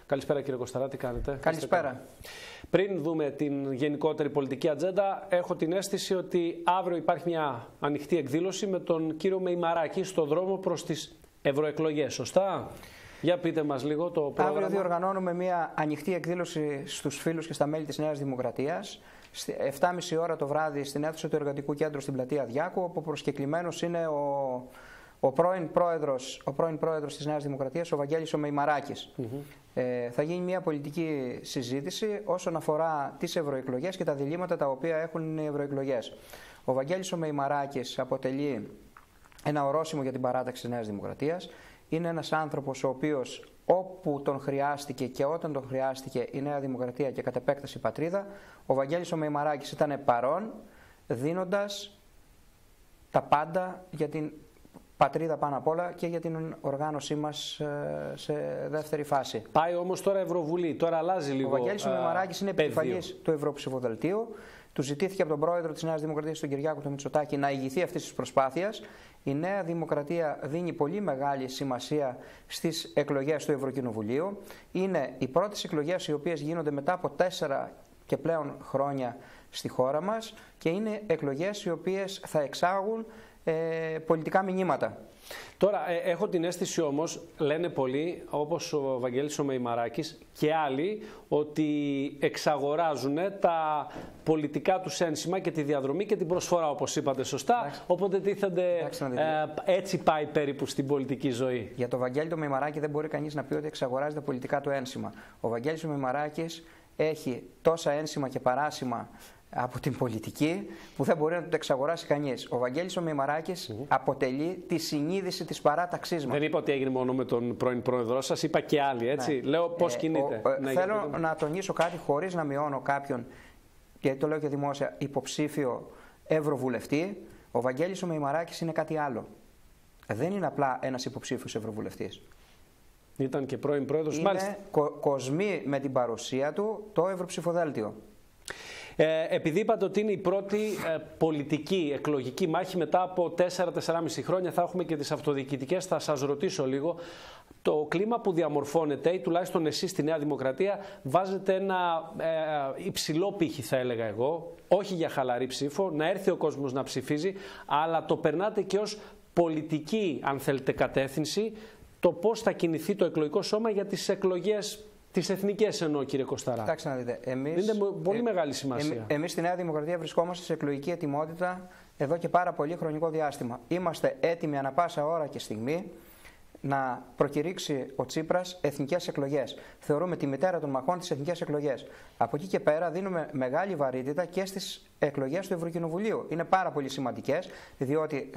Καλησπέρα κύριε Κοσταρά, τι κάνετε? Καλησπέρα. Πριν δούμε την γενικότερη πολιτική ατζέντα, έχω την αίσθηση ότι αύριο υπάρχει μια ανοιχτή εκδήλωση με τον κύριο Μεϊμαράκη στο δρόμο προς τις ευρωεκλογές, σωστά? Για πείτε μας λίγο το πρόγραμμα. Αύριο διοργανώνουμε μια ανοιχτή εκδήλωση στους φίλους και στα μέλη της Νέας Δημοκρατίας. 7.30 ώρα το βράδυ στην αίθουσα του Εργατικού Κέντρου στην Πλατεία Διάκου, όπου προσκεκλημένος είναι ο πρώην πρόεδρος της Νέας Δημοκρατίας, ο Βαγγέλης ο Μεϊμαράκης. Θα γίνει μια πολιτική συζήτηση όσον αφορά τις ευρωεκλογές και τα διλήμματα τα οποία έχουν οι ευρωεκλογές. Ο Βαγγέλης ο Μεϊμαράκης αποτελεί ένα ορόσημο για την παράταξη της Νέας Δημοκρατίας. Είναι ένας άνθρωπος ο οποίος όπου τον χρειάστηκε και όταν τον χρειάστηκε η Νέα Δημοκρατία και κατ' επέκταση η πατρίδα, ο Βαγγέλης ο Μεϊμαράκης ήταν παρόν, δίνοντας τα πάντα για την πατρίδα πάνω απ' όλα και για την οργάνωσή μας σε δεύτερη φάση. Πάει όμως τώρα Ευρωβουλή, τώρα αλλάζει λίγο. Ο Βαγγέλης ο Μεϊμαράκης είναι επικεφαλής του Ευρωψηφοδελτίου. Του ζητήθηκε από τον πρόεδρο της Νέας Δημοκρατίας, τον Κυριάκο τον Μητσοτάκη, να ηγηθεί αυτής της προσπάθειας. Η Νέα Δημοκρατία δίνει πολύ μεγάλη σημασία στις εκλογές του Ευρωκοινοβουλίου. Είναι οι πρώτες εκλογές οι οποίες γίνονται μετά από 4 και πλέον χρόνια στη χώρα μας και είναι εκλογές οι οποίες θα εξάγουν πολιτικά μηνύματα. Τώρα έχω την αίσθηση όμως, λένε πολλοί, όπως ο Βαγγέλης ο Μεϊμαράκης και άλλοι, ότι εξαγοράζουν τα πολιτικά τους ένσημα και τη διαδρομή και την προσφορά, όπως είπατε σωστά. Εντάξει. Οπότε τίθενται, έτσι πάει περίπου στην πολιτική ζωή. Για τον Βαγγέλη το Μεϊμαράκη δεν μπορεί κανείς να πει ότι εξαγοράζει τα πολιτικά του ένσημα. Ο Βαγγέλης ο Μεϊμαράκης έχει τόσα ένσημα και παράσημα από την πολιτική που δεν μπορεί να το εξαγοράσει κανείς. Ο Βαγγέλης ο Μεϊμαράκης αποτελεί τη συνείδηση της παράταξής μας. Δεν είπα ότι έγινε μόνο με τον πρώην πρόεδρό σας, είπα και άλλοι, έτσι. Ναι. Λέω πώς κινείται. Θέλω να τονίσω κάτι χωρίς να μειώνω κάποιον, και το λέω και δημόσια, υποψήφιο ευρωβουλευτή. Ο Βαγγέλης ο Μεϊμαράκης είναι κάτι άλλο. Δεν είναι απλά ένας υποψήφιος ευρωβουλευτής. Ήταν και πρώην πρόεδρος. Είναι κοσμή με την παρουσία του το Ευρωψηφοδέλτιο. Επειδή είπατε ότι είναι η πρώτη πολιτική εκλογική μάχη μετά από 4-4,5 χρόνια, θα έχουμε και τις αυτοδιοικητικές, θα σας ρωτήσω λίγο. Το κλίμα που διαμορφώνεται, ή τουλάχιστον εσείς στη Νέα Δημοκρατία, βάζετε ένα υψηλό πύχη, θα έλεγα εγώ, όχι για χαλαρή ψήφο, να έρθει ο κόσμος να ψηφίζει, αλλά το περνάτε και ως πολιτική, αν θέλετε, κατεύθυνση, το πώς θα κινηθεί το εκλογικό σώμα για τις εκλογές. Τις εθνικές εννοώ, κύριε Κοσταρά. Κοιτάξτε να δείτε. Είναι πολύ μεγάλη σημασία. Εμείς στη Νέα Δημοκρατία βρισκόμαστε σε εκλογική ετοιμότητα εδώ και πάρα πολύ χρονικό διάστημα. Είμαστε έτοιμοι ανα πάσα ώρα και στιγμή να προκηρύξει ο Τσίπρας εθνικές εκλογές. Θεωρούμε τη μητέρα των μαχών τις εθνικές εκλογές. Από εκεί και πέρα δίνουμε μεγάλη βαρύτητα και στις εκλογές του Ευρωκοινοβουλίου. Είναι πάρα πολύ σημαντικές, διότι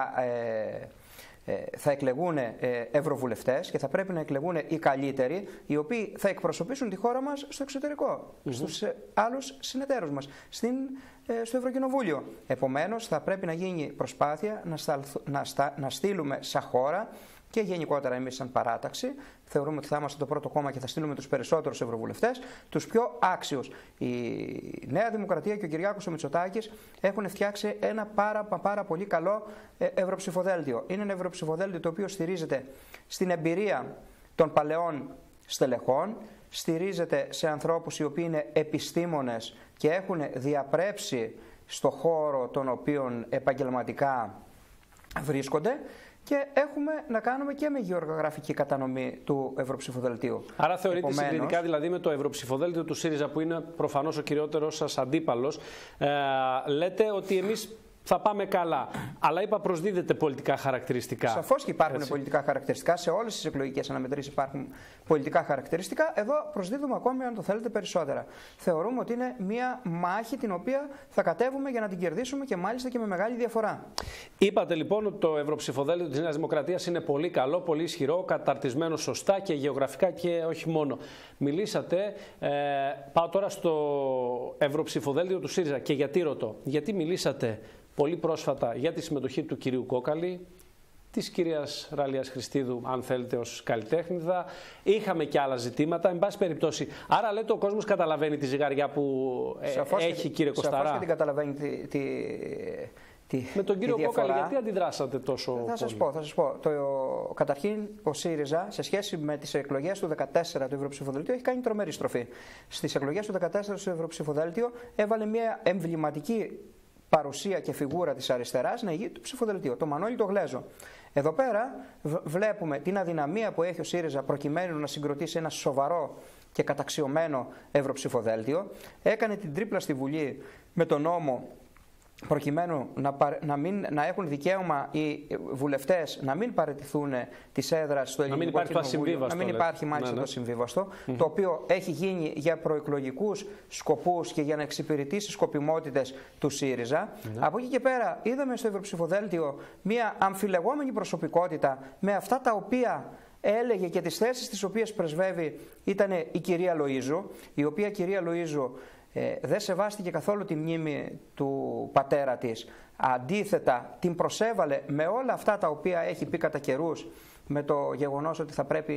θα εκλεγούν ευρωβουλευτές και θα πρέπει να εκλεγούν οι καλύτεροι, οι οποίοι θα εκπροσωπήσουν τη χώρα μας στο εξωτερικό, στους άλλους συνεταίρους μας, στο Ευρωκοινοβούλιο. Επομένως, θα πρέπει να γίνει προσπάθεια να στείλουμε σαν χώρα και γενικότερα εμείς σαν παράταξη, θεωρούμε ότι θα είμαστε το πρώτο κόμμα και θα στείλουμε τους περισσότερους ευρωβουλευτές, τους πιο άξιους. Η Νέα Δημοκρατία και ο Κυριάκος ο Μητσοτάκης έχουν φτιάξει ένα πάρα πολύ καλό ευρωψηφοδέλτιο. Είναι ένα ευρωψηφοδέλτιο το οποίο στηρίζεται στην εμπειρία των παλαιών στελεχών, στηρίζεται σε ανθρώπους οι οποίοι είναι επιστήμονες και έχουν διαπρέψει στο χώρο τον οποίον επαγγελματικά βρίσκονται. Και έχουμε να κάνουμε και με γεωγραφική κατανομή του ευρωψηφοδελτίου. Άρα θεωρείτε συγκριτικά δηλαδή με το ευρωψηφοδέλτιο του ΣΥΡΙΖΑ, που είναι προφανώς ο κυριότερος σας αντίπαλος, λέτε ότι εμείς θα πάμε καλά. Αλλά είπα, προσδίδεται πολιτικά χαρακτηριστικά. Σαφώς και υπάρχουν πολιτικά χαρακτηριστικά. Σε όλες τις εκλογικές αναμετρήσεις υπάρχουν πολιτικά χαρακτηριστικά. Εδώ προσδίδουμε ακόμη, αν το θέλετε, περισσότερα. Θεωρούμε ότι είναι μια μάχη την οποία θα κατέβουμε για να την κερδίσουμε και μάλιστα και με μεγάλη διαφορά. Είπατε λοιπόν ότι το ευρωψηφοδέλτιο της Νέας Δημοκρατίας είναι πολύ καλό, πολύ ισχυρό, καταρτισμένο σωστά και γεωγραφικά και όχι μόνο. Μιλήσατε, πάω τώρα στο ευρωψηφοδέλτιο του ΣΥΡΙΖΑ και γιατί ρωτώ. Γιατί μιλήσατε πολύ πρόσφατα για τη συμμετοχή του κυρίου Κόκαλη, της κυρίας Ραλίας Χριστίδου, αν θέλετε, ως καλλιτέχνηδα. Είχαμε και άλλα ζητήματα, εν πάση περιπτώσει. Άρα λέτε ο κόσμος καταλαβαίνει τη ζυγαριά που έχει, κύριε Κοσταρά. Σαφώς και την καταλαβαίνει Με τον κύριο Κόκαλη, γιατί αντιδράσατε τόσο πολύ? Θα σας πω. Καταρχήν, ο ΣΥΡΙΖΑ, σε σχέση με τις εκλογές του 2014 του Ευρωψηφοδέλτιο, έχει κάνει τρομερή στροφή. Στις εκλογές του 2014 στο Ευρωψηφοδέλτιο έβαλε μια εμβληματική παρουσία και φιγούρα της αριστεράς να ηγεί το ψηφοδελτίο, το Μανώλη το Γλέζο. Εδώ πέρα βλέπουμε την αδυναμία που έχει ο ΣΥΡΙΖΑ προκειμένου να συγκροτήσει ένα σοβαρό και καταξιωμένο ευρωψηφοδέλτιο. Έκανε την τρίπλα στη Βουλή με τον νόμο προκειμένου να έχουν δικαίωμα οι βουλευτές να μην παραιτηθούν τις έδρας στο Ελληνικό Κοινοβούλιο, να μην υπάρχει μάλιστα το συμβίβαστο, το οποίο έχει γίνει για προεκλογικούς σκοπούς και για να εξυπηρετήσει σκοπιμότητες του ΣΥΡΙΖΑ. Από εκεί και πέρα είδαμε στο ευρωψηφοδέλτιο μια αμφιλεγόμενη προσωπικότητα με αυτά τα οποία έλεγε και τις θέσεις τις οποίες πρεσβεύει ήταν η κυρία Λοΐζου, η οποία κυρία Λοΐζου δεν σεβάστηκε καθόλου τη μνήμη του πατέρα της. Αντίθετα, την προσέβαλε με όλα αυτά τα οποία έχει πει κατά καιρούς, με το γεγονός ότι θα πρέπει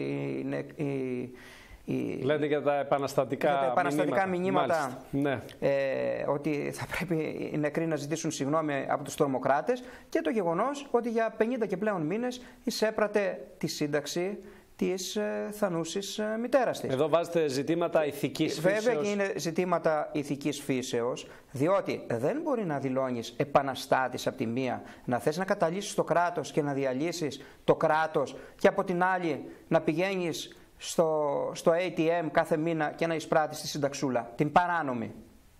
Λέτε για τα επαναστατικά μηνύματα, ναι. ότι θα πρέπει οι νεκροί να ζητήσουν συγγνώμη από τους τρομοκράτες, και το γεγονός ότι για 50 και πλέον μήνες εισέπρατε τη σύνταξη της θανούσης μητέρας της. Εδώ βάζετε ζητήματα ηθικής φύσεως. Βέβαια και είναι ζητήματα ηθικής φύσεως, διότι δεν μπορεί να δηλώνεις επαναστάτης από τη μία, να θες να καταλύσεις το κράτος και να διαλύσεις το κράτος, και από την άλλη να πηγαίνεις στο ATM κάθε μήνα και να εισπράττεις τη συνταξούλα, την παράνομη.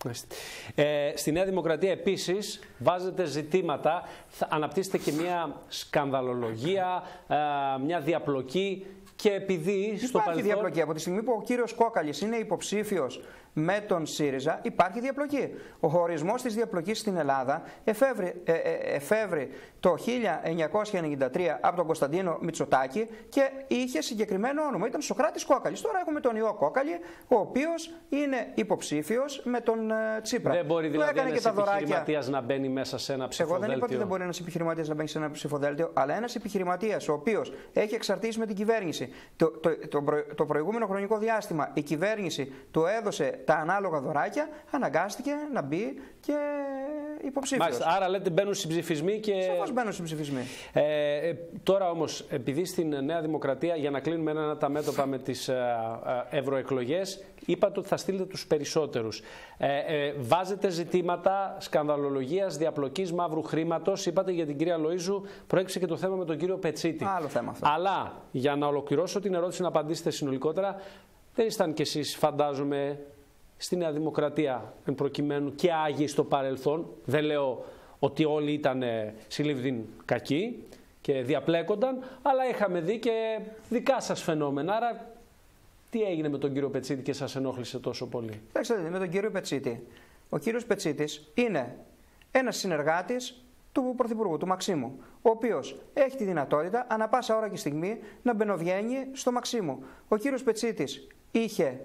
Στη Νέα Δημοκρατία επίσης βάζετε ζητήματα, αναπτύσσετε και μια σκανδαλολογία, μια διαπλοκή. Και επειδή στο υπάρχει διαπλοκή. Από τη στιγμή που ο κύριος Κόκαλης είναι υποψήφιος με τον ΣΥΡΙΖΑ, υπάρχει διαπλοκή. Ο ορισμός της διαπλοκής στην Ελλάδα εφεύρει το 1993 από τον Κωνσταντίνο Μητσοτάκη και είχε συγκεκριμένο όνομα. Ήταν Σωκράτης Κόκαλης. Τώρα έχουμε τον Ιώ Κόκαλη, ο οποίος είναι υποψήφιος με τον Τσίπρα. Δεν μπορεί δηλαδή ένας επιχειρηματίας να μπαίνει μέσα σε ένα ψηφοδέλτιο. Εγώ δεν είπα ότι δεν μπορεί ένας επιχειρηματίας να μπαίνει σε ένα ψηφοδέλτιο, αλλά ένας επιχειρηματίας ο οποίος έχει εξαρτήσει με την κυβέρνηση. Το προηγούμενο χρονικό διάστημα η κυβέρνηση του έδωσε τα ανάλογα δωράκια, αναγκάστηκε να μπει και υποψήφιος. Άρα λέτε μπαίνουν συμψηφισμοί και... Σαφώς μπαίνουν συμψηφισμοί. Τώρα όμως, επειδή στην Νέα Δημοκρατία, για να κλείνουμε ένα τα μέτωπα με τις ευρωεκλογές, είπατε ότι θα στείλετε τους περισσότερους. Βάζετε ζητήματα σκανδαλολογίας, διαπλοκής, μαύρου χρήματος. Είπατε για την κυρία Λοΐζου, προέκυψε και το θέμα με τον κύριο Πετσίτη. Άλλο θέμα αυτό. Αλλά για να ολοκληρώσω την ερώτηση, να απαντήσετε συνολικότερα, δεν ήσταν κι εσείς, φαντάζομαι, στη Νέα Δημοκρατία εν προκειμένου και άγιοι στο παρελθόν. Δεν λέω ότι όλοι ήταν συλλήβδιν κακοί και διαπλέκονταν, αλλά είχαμε δει και δικά σας φαινόμενα. Άρα τι έγινε με τον κύριο Πετσίτη και σας ενόχλησε τόσο πολύ? Κοιτάξτε, με τον κύριο Πετσίτη. Ο κύριος Πετσίτης είναι ένας συνεργάτης του Πρωθυπουργού, του Μαξίμου, ο οποίος έχει τη δυνατότητα ανά πάσα ώρα και στιγμή να μπαινοβγαίνει στο Μαξίμου. Ο κύριος Πετσίτης είχε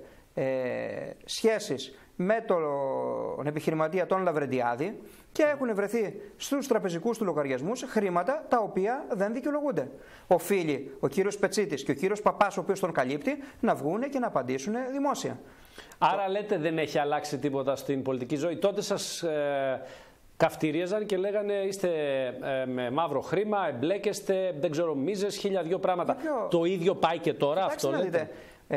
σχέσεις με τον επιχειρηματία τον Λαβρεντιάδη και έχουν βρεθεί στους τραπεζικούς του λογαριασμούς χρήματα τα οποία δεν δικαιολογούνται. Οφείλει ο κύριος Πετσίτης και ο κύριος Παπάς, ο οποίος τον καλύπτει, να βγούνε και να απαντήσουν δημόσια. Άρα λέτε δεν έχει αλλάξει τίποτα στην πολιτική ζωή? Τότε σας καυτηρίαζαν και λέγανε είστε με μαύρο χρήμα, εμπλέκεστε, δεν ξέρω, μίζες, 1002 πράγματα. Το ίδιο πάει και τώρα? Αυτό λέτε?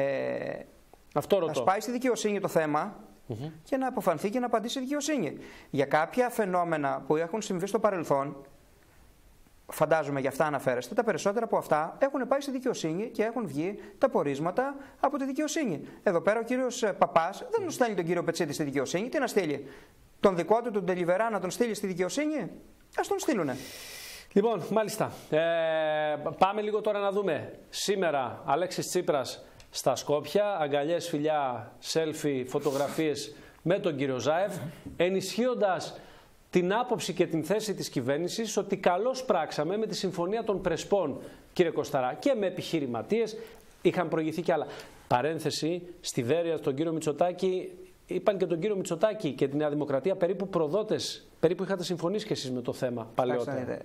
Αυτό ρωτώ. Να πάει στη δικαιοσύνη το θέμα και να αποφανθεί και να απαντήσει η δικαιοσύνη. Για κάποια φαινόμενα που έχουν συμβεί στο παρελθόν, φαντάζομαι για αυτά αναφέρεστε, τα περισσότερα από αυτά έχουν πάει στη δικαιοσύνη και έχουν βγει τα πορίσματα από τη δικαιοσύνη. Εδώ πέρα ο κύριος Παπάς δεν τον στέλνει τον κύριο Πετσίτη στη δικαιοσύνη. Τι να στείλει? Τον δικό του τον Τελιβερά να τον στείλει στη δικαιοσύνη? Ας τον στείλουνε. Λοιπόν, μάλιστα. Πάμε λίγο τώρα να δούμε. Σήμερα Αλέξης Τσίπρας στα Σκόπια, αγκαλιές, φιλιά, selfie, φωτογραφίες με τον κύριο Ζάεφ, ενισχύοντας την άποψη και την θέση της κυβέρνησης ότι καλώς πράξαμε με τη συμφωνία των Πρεσπών, κύριε Κωσταρά, και με επιχειρηματίες, είχαν προηγηθεί κι άλλα. Παρένθεση, στη Βέρεια, τον κύριο Μητσοτάκη, είπαν και τον κύριο Μητσοτάκη και τη Νέα Δημοκρατία περίπου προδότες, περίπου είχατε συμφωνήσει κι εσείς με το θέμα παλαιότερα.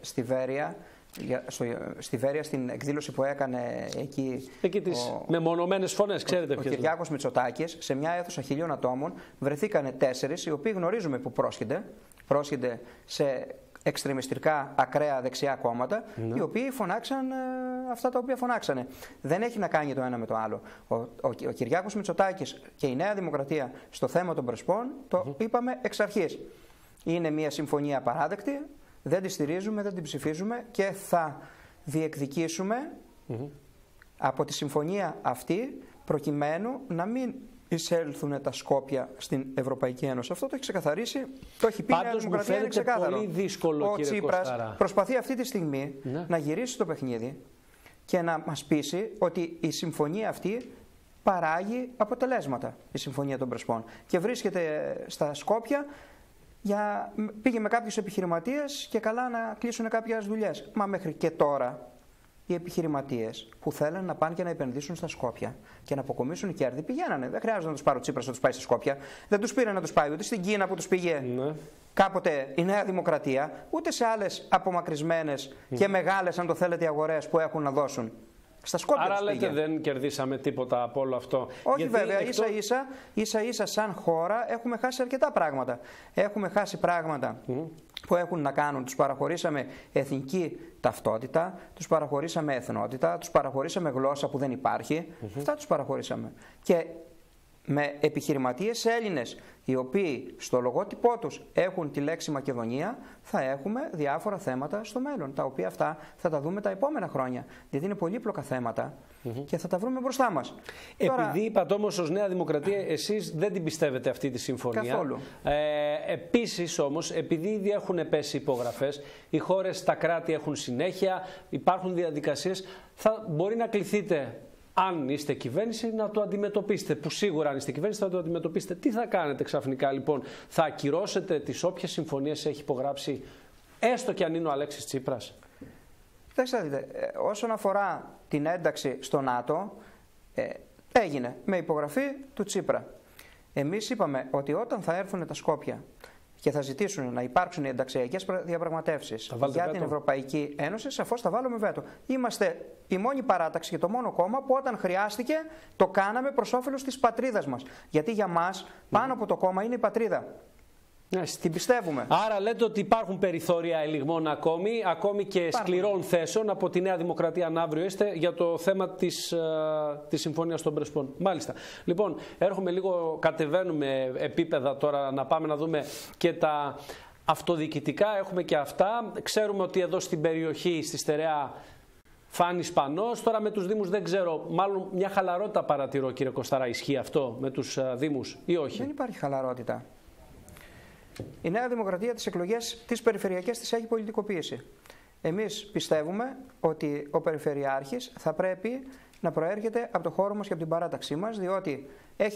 Στη Βέρεια, στην εκδήλωση που έκανε εκεί τις μεμονωμένες φωνές, ξέρετε ποιες. Ο Κυριάκος Μητσοτάκης, σε μια αίθουσα 1000 ατόμων, βρεθήκανε 4 οι οποίοι γνωρίζουμε που πρόσχεται σε εξτρεμιστικά ακραία δεξιά κόμματα, οι οποίοι φωνάξαν αυτά τα οποία φωνάξανε. Δεν έχει να κάνει το ένα με το άλλο. Ο Κυριάκος Μητσοτάκης και η Νέα Δημοκρατία στο θέμα των Πρεσπών το είπαμε εξ αρχής. Είναι μια συμφωνία απαράδεκτη, δεν τη στηρίζουμε, δεν την ψηφίζουμε και θα διεκδικήσουμε από τη συμφωνία αυτή προκειμένου να μην εισέλθουν τα Σκόπια στην Ευρωπαϊκή Ένωση. Αυτό το έχει ξεκαθαρίσει, το έχει πει η Νέα Δημοκρατία, είναι ξεκάθαρο. Πολύ δύσκολο, ο Τσίπρας προσπαθεί αυτή τη στιγμή να γυρίσει το παιχνίδι και να μας πείσει ότι η συμφωνία αυτή παράγει αποτελέσματα, η Συμφωνία των Πρεσπών. Και βρίσκεται στα Σκόπια, πήγε με κάποιους επιχειρηματίες και καλά να κλείσουν κάποιες δουλειές. Μα μέχρι και τώρα οι επιχειρηματίες που θέλουν να πάνε και να επενδύσουν στα Σκόπια και να αποκομίσουν κέρδη πηγαίνανε. Δεν χρειάζεται να τους πάρει ο Τσίπρας να τους πάει στα Σκόπια. Δεν τους πήρε να τους πάει ούτε στην Κίνα που τους πήγε κάποτε η Νέα Δημοκρατία, ούτε σε άλλες απομακρυσμένες και μεγάλες, αν το θέλετε, αγορές που έχουν να δώσουν. Στα Σκόπια. Άρα λέτε δεν κερδίσαμε τίποτα από όλο αυτό. Όχι, βέβαια, ίσα-ίσα σαν χώρα έχουμε χάσει αρκετά πράγματα. Έχουμε χάσει πράγματα που έχουν να κάνουν, τους παραχωρήσαμε εθνική ταυτότητα, τους παραχωρήσαμε εθνότητα, τους παραχωρήσαμε γλώσσα που δεν υπάρχει. Αυτά τους παραχωρήσαμε. Και με επιχειρηματίες Έλληνες, οι οποίοι στο λογότυπό τους έχουν τη λέξη Μακεδονία, θα έχουμε διάφορα θέματα στο μέλλον, τα οποία αυτά θα τα δούμε τα επόμενα χρόνια, γιατί είναι πολύπλοκα θέματα και θα τα βρούμε μπροστά μας. Επειδή είπατε όμως ως Νέα Δημοκρατία, εσείς δεν την πιστεύετε αυτή τη συμφωνία. Καθόλου. Επίσης όμως, επειδή ήδη έχουν πέσει υπογραφές, οι χώρες, τα κράτη έχουν συνέχεια, υπάρχουν διαδικασίες, θα μπορεί να κληθείτε, αν είστε κυβέρνηση, να το αντιμετωπίσετε. Που σίγουρα αν είστε κυβέρνηση θα το αντιμετωπίσετε. Τι θα κάνετε ξαφνικά λοιπόν, θα ακυρώσετε τις όποιες συμφωνίες έχει υπογράψει, έστω και αν είναι ο Αλέξης Τσίπρας? Δείτε, όσον αφορά την ένταξη στο ΝΑΤΟ, έγινε με υπογραφή του Τσίπρα. Εμείς είπαμε ότι όταν θα έρθουν τα Σκόπια και θα ζητήσουν να υπάρξουν οι ενταξιακές διαπραγματεύσεις για την Ευρωπαϊκή Ένωση, σαφώς θα βάλουμε βέτο. Είμαστε η μόνη παράταξη και το μόνο κόμμα που όταν χρειάστηκε το κάναμε προς όφελος της πατρίδας μας. Γιατί για μας πάνω από το κόμμα είναι η πατρίδα. Την πιστεύουμε. Άρα λέτε ότι υπάρχουν περιθώρια ελιγμών ακόμη και σκληρών θέσεων από τη Νέα Δημοκρατία, αν αύριο είστε, για το θέμα της Συμφωνίας των Πρεσπών. Μάλιστα. Λοιπόν, έρχομαι λίγο, κατεβαίνουμε επίπεδα τώρα, να πάμε να δούμε και τα αυτοδιοικητικά. Έχουμε και αυτά. Ξέρουμε ότι εδώ στην περιοχή, στη Στερεά, φάνει Σπανός. Τώρα με τους Δήμους δεν ξέρω, μάλλον μια χαλαρότητα παρατηρώ, κύριε Κωσταρά. Ισχύει αυτό με τους Δήμους ή όχι? Δεν υπάρχει χαλαρότητα. Η Νέα Δημοκρατία τις εκλογές τις περιφερειακές τις έχει πολιτικοποίηση. Εμείς πιστεύουμε ότι ο Περιφερειάρχης θα πρέπει να προέρχεται από το χώρο μας και από την παράταξή μας, διότι έχει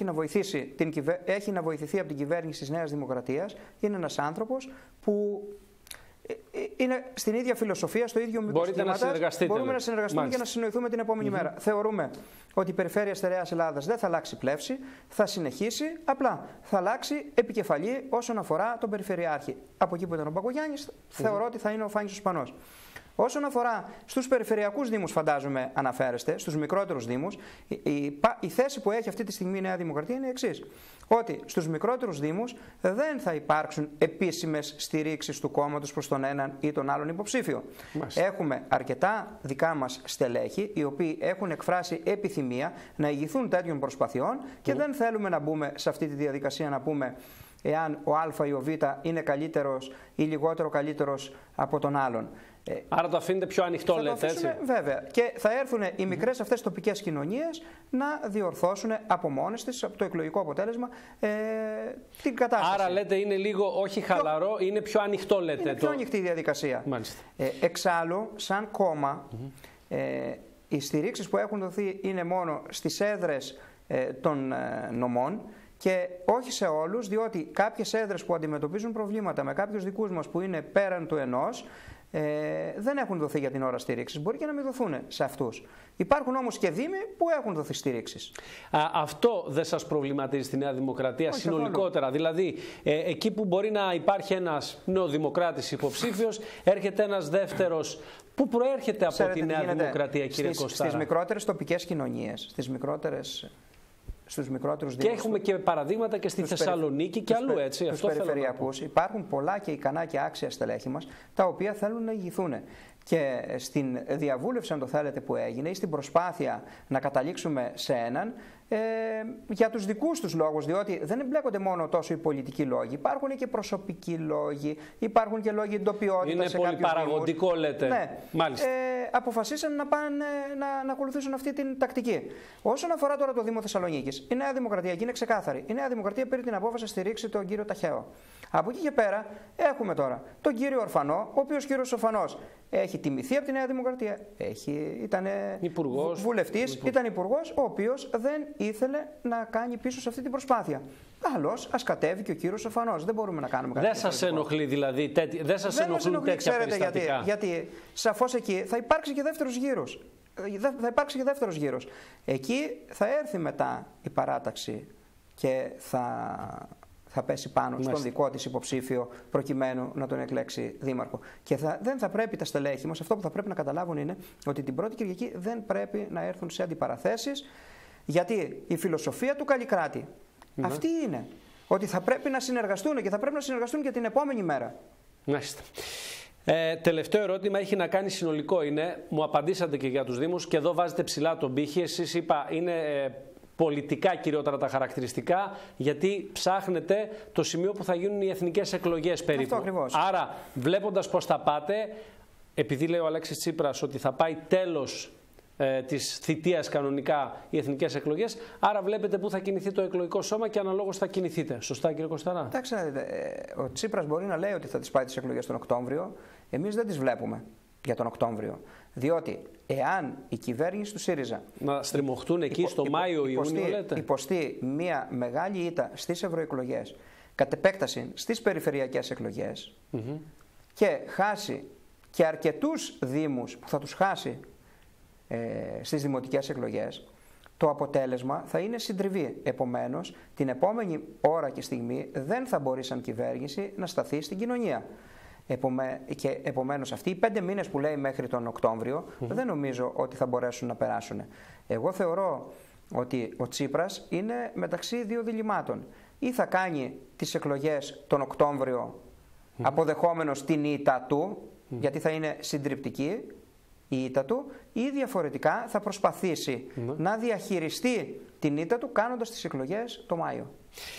να βοηθηθεί από την κυβέρνηση της Νέας Δημοκρατίας. Είναι ένας άνθρωπος που είναι στην ίδια φιλοσοφία, στο ίδιο μήκος κύματος. Μπορούμε να συνεργαστούμε και να συνοηθούμε την επόμενη μέρα. Θεωρούμε ότι η Περιφέρεια Στερεάς Ελλάδας δεν θα αλλάξει πλεύση, θα συνεχίσει, απλά θα αλλάξει επικεφαλή όσον αφορά τον Περιφερειάρχη. Από εκεί που ήταν ο Μπακογιάννης, θεωρώ ότι θα είναι ο Φάνης ο Σπανός. Όσον αφορά στους περιφερειακούς δήμους, φαντάζομαι αναφέρεστε, στους μικρότερους δήμους, η θέση που έχει αυτή τη στιγμή η Νέα Δημοκρατία είναι η εξής. Ότι στους μικρότερους δήμους δεν θα υπάρξουν επίσημες στηρίξεις του κόμματος προς τον έναν ή τον άλλον υποψήφιο. Έχουμε αρκετά δικά μας στελέχη, οι οποίοι έχουν εκφράσει επιθυμία να ηγηθούν τέτοιων προσπαθειών και δεν θέλουμε να μπούμε σε αυτή τη διαδικασία να πούμε εάν ο Α ή ο Β είναι καλύτερος ή λιγότερο καλύτερος από τον άλλον. Άρα το αφήνετε πιο ανοιχτό, λέτε, έτσι? Βέβαια. Και θα έρθουν οι μικρές αυτές τοπικές κοινωνίες να διορθώσουν από μόνες τις, από το εκλογικό αποτέλεσμα, την κατάσταση. Άρα λέτε είναι λίγο, όχι χαλαρό, είναι πιο ανοιχτό, λέτε. Είναι πιο ανοιχτή η διαδικασία. Εξάλλου, σαν κόμμα, οι στηρίξεις που έχουν δοθεί είναι μόνο στις έδρες των νομών και όχι σε όλους, διότι κάποιες έδρες που αντιμετωπίζουν προβλήματα με κάποιους δικούς μας που είναι πέραν του ενός, δεν έχουν δοθεί για την ώρα στήριξης. Μπορεί και να μην δοθούν σε αυτούς. Υπάρχουν όμως και δήμοι που έχουν δοθεί στήριξης. Αυτό δεν σας προβληματίζει στη Νέα Δημοκρατία? Όχι, συνολικότερα? Δηλαδή, εκεί που μπορεί να υπάρχει ένας νεοδημοκράτης υποψήφιος, έρχεται ένας δεύτερος. Πού προέρχεται από τη Νέα Δημοκρατία, κύριε Κωστάρα? Στις μικρότερες τοπικές κοινωνίες, στις μικρότερες στους μικρότερους Και δήμους. έχουμε και παραδείγματα και στη Θεσσαλονίκη και αλλού, έτσι. Τους περιφερειακούς. Υπάρχουν πολλά και ικανά και άξια στελέχη μας, τα οποία θέλουν να ηγηθούν. Και στην διαβούλευση, αν το θέλετε, που έγινε, ή στην προσπάθεια να καταλήξουμε σε έναν, για τους δικούς τους λόγους, διότι δεν εμπλέκονται μόνο τόσο οι πολιτικοί λόγοι, υπάρχουν και προσωπικοί λόγοι, υπάρχουν και λόγοι εντοπιότητας. Είναι σε πολύ παραγωγικό, δήμους. λέτε. Ναι. Μάλιστα. Αποφασίσαν να πάνε να ακολουθήσουν αυτή την τακτική. Όσον αφορά τώρα το Δήμο Θεσσαλονίκης, η Νέα Δημοκρατία, και είναι ξεκάθαρη, η Νέα Δημοκρατία πήρε την απόφαση να στηρίξει τον κύριο Ταχαίο. Από εκεί και πέρα έχουμε τώρα τον κύριο Ορφανό, ο οποίος κύριος Ορφανός έχει τιμηθεί από τη Νέα Δημοκρατία, ήταν βουλευτής, ήταν υπουργός, ο οποίος δεν ήθελε να κάνει πίσω σε αυτή την προσπάθεια. Καλώς, ας κατέβει και ο κύριος Ορφανός. Δεν μπορούμε να κάνουμε κάτι. Δεν σας ενοχλεί δηλαδή, δεν σας ενοχλούν τέτοια περιστατικά? Γιατί σαφώς εκεί θα υπάρξει και δεύτερος γύρος. Θα υπάρξει και δεύτερος γύρος. Εκεί θα έρθει μετά η παράταξη και θα πέσει πάνω στον δικό της υποψήφιο προκειμένου να τον εκλέξει δήμαρχο. Και δεν θα πρέπει τα στελέχη μας, αυτό που θα πρέπει να καταλάβουν είναι ότι την πρώτη Κυριακή δεν πρέπει να έρθουν σε αντιπαραθέσεις, γιατί η φιλοσοφία του Καλλικράτη αυτή είναι. Ότι θα πρέπει να συνεργαστούν και θα πρέπει να συνεργαστούν και την επόμενη μέρα. Μάλιστα. Τελευταίο ερώτημα έχει να κάνει συνολικό. Μου απαντήσατε και για τους Δήμους και εδώ βάζετε ψηλά τον πύχη. Εσείς είπα είναι πολιτικά κυριότερα τα χαρακτηριστικά, γιατί ψάχνετε το σημείο που θα γίνουν οι εθνικές εκλογές περίπου. Αυτό ακριβώς. Άρα, βλέποντας πώς θα πάτε, επειδή λέει ο Αλέξης Τσίπρας ότι θα πάει τέλος της θητείας κανονικά οι εθνικές εκλογές, άρα βλέπετε πού θα κινηθεί το εκλογικό σώμα και αναλόγως θα κινηθείτε. Σωστά, κύριε Κωσταρά? Εντάξει, ο Τσίπρας μπορεί να λέει ότι θα τις πάει τις εκλογές τον Οκτώβριο. Εμείς δεν τις βλέπουμε για τον Οκτώβριο. Διότι εάν η κυβέρνηση του ΣΥΡΙΖΑ να στριμωχτούν εκεί στο Μάιο-Ιούνιο, λέτε, υποστεί μια μεγάλη ήττα στις ευρωεκλογές, κατ' επέκταση στις περιφερειακές εκλογές και χάσει και αρκετούς δήμους που θα τους χάσει στις δημοτικές εκλογές, το αποτέλεσμα θα είναι συντριβή. Επομένως, την επόμενη ώρα και στιγμή δεν θα μπορεί σαν κυβέρνηση να σταθεί στην κοινωνία. Και επομένως αυτοί οι 5 μήνες που λέει μέχρι τον Οκτώβριο δεν νομίζω ότι θα μπορέσουν να περάσουν. Εγώ θεωρώ ότι ο Τσίπρας είναι μεταξύ δύο διλημμάτων. Ή θα κάνει τις εκλογές τον Οκτώβριο αποδεχόμενος την ήττα του, γιατί θα είναι συντριπτική η ήττα του, ή διαφορετικά θα προσπαθήσει να διαχειριστεί την ήττα του κάνοντας τις εκλογές το Μάιο.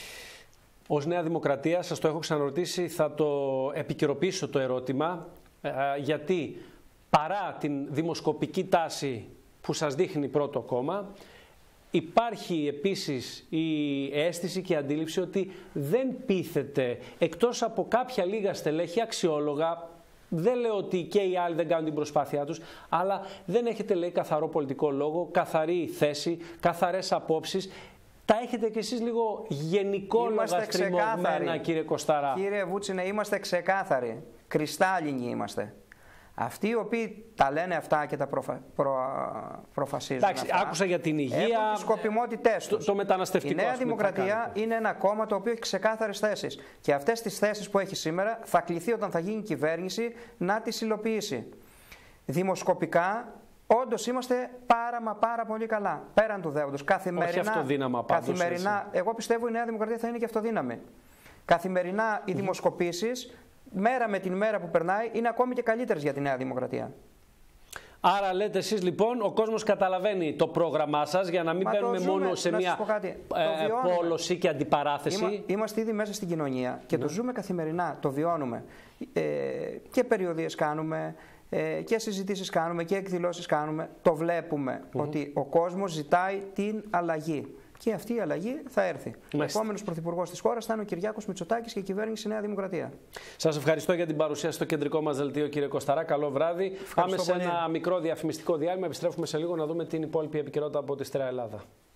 Ως Νέα Δημοκρατία, σας το έχω ξαναρωτήσει, θα το επικαιροποιήσω το ερώτημα, γιατί παρά την δημοσκοπική τάση που σας δείχνει πρώτο κόμμα, υπάρχει επίσης η αίσθηση και η αντίληψη ότι δεν πείθεται, εκτός από κάποια λίγα στελέχη αξιόλογα. Δεν λέω ότι και οι άλλοι δεν κάνουν την προσπάθειά τους, αλλά δεν έχετε, λέει, καθαρό πολιτικό λόγο, καθαρή θέση, καθαρές απόψεις. Τα έχετε κι εσείς λίγο γενικόλογα στριμωγμένα, κύριε Κωσταρά. Κύριε Βούτσινε, είμαστε ξεκάθαροι. Κρυστάλλινοι είμαστε. Αυτοί οι οποίοι τα λένε αυτά και τα προφασίζουν. Εντάξει, αυτά, άκουσα για την υγεία, έχουν τις σκοπιμότητές τους. Το μεταναστευτικό. Η Νέα Δημοκρατία είναι ένα κόμμα το οποίο έχει ξεκάθαρες θέσεις. Και αυτές τις θέσεις που έχει σήμερα θα κληθεί όταν θα γίνει κυβέρνηση να τις υλοποιήσει. Δημοσκοπικά, όντως είμαστε πάρα πολύ καλά. Πέραν του δέοντος. Όχι αυτοδύναμα πάντως. Καθημερινά, εγώ πιστεύω η Νέα Δημοκρατία θα είναι και αυτοδύναμη. Καθημερινά οι δημοσκοπήσεις, μέρα με την μέρα που περνάει, είναι ακόμη και καλύτερες για τη Νέα Δημοκρατία. Άρα λέτε εσείς λοιπόν, ο κόσμος καταλαβαίνει το πρόγραμμά σας για να μην μπαίνουμε μόνο σε μια πόλωση και αντιπαράθεση. Είμαστε ήδη μέσα στην κοινωνία και το ζούμε καθημερινά, το βιώνουμε. Και περιοδίες κάνουμε, και συζητήσεις κάνουμε και εκδηλώσεις κάνουμε. Το βλέπουμε ότι ο κόσμος ζητάει την αλλαγή. Και αυτή η αλλαγή θα έρθει. Ο επόμενος πρωθυπουργός της χώρας θα είναι ο Κυριάκος Μητσοτάκης και η κυβέρνηση Νέα Δημοκρατία. Σας ευχαριστώ για την παρουσία στο κεντρικό μας δελτίο, κύριε Κωσταρά. Καλό βράδυ. Πάμε σε ένα μικρό διαφημιστικό διάλειμμα. Επιστρέφουμε σε λίγο να δούμε την υπόλοιπη επικαιρότητα από τη Στραία Ελλάδα.